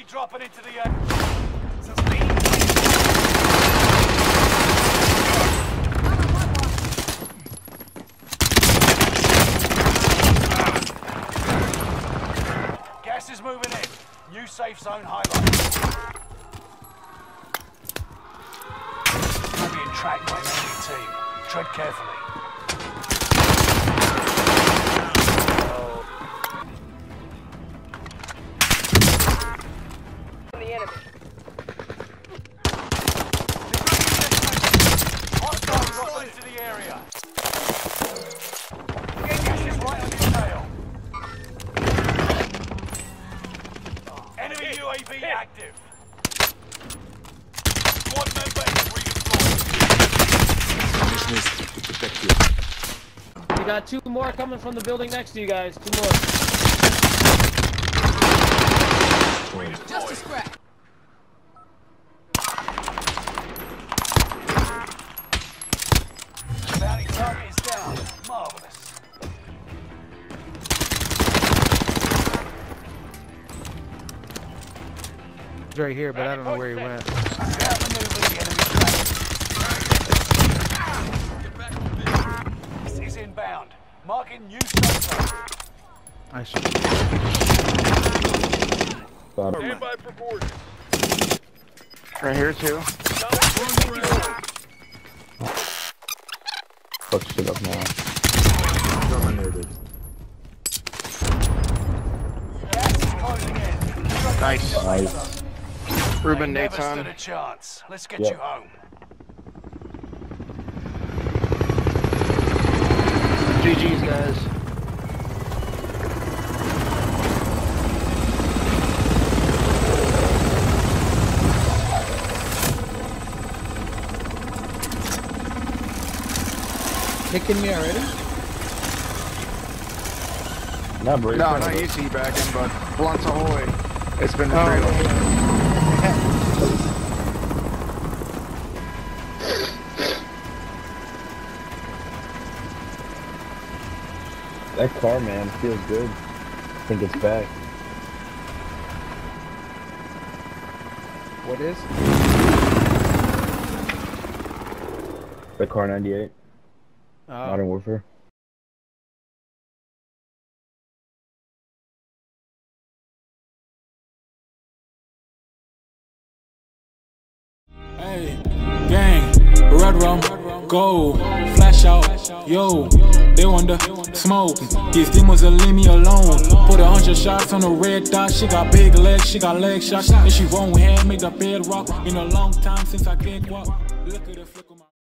dropping into the Gas is moving in. New safe zone highlighted. You're being tracked by an enemy team. Tread carefully. UAV active. Squad member is reinforced. You got 2 more coming from the building next to you guys. 2 more. Just a scrap. Bounty target is down. Marvelous. He's right here, but I don't know where he went. This is inbound. Marking new structure. I should. Stand by for board. Right here too. Fuck shit up now. Dominated. Gas is closing in. Nice. Nice. Ruben, Never Nathan. stood a chance. Let's get Yep. you home. GG's, guys. Kicking me already? Not brave. No, not you teabagging, but blunts ahoy. It's been real. That car, man, feels good. I think it's back. What is? The car 98. Modern Warfare. Hey, gang, RedRum, go, flash out, yo, they want the smoke, these demons will leave me alone, put 100 shots on the red dot, she got big legs, she got leg shots, and she won't hand make the bed rock, in a long time since I can't walk, look at the flick of my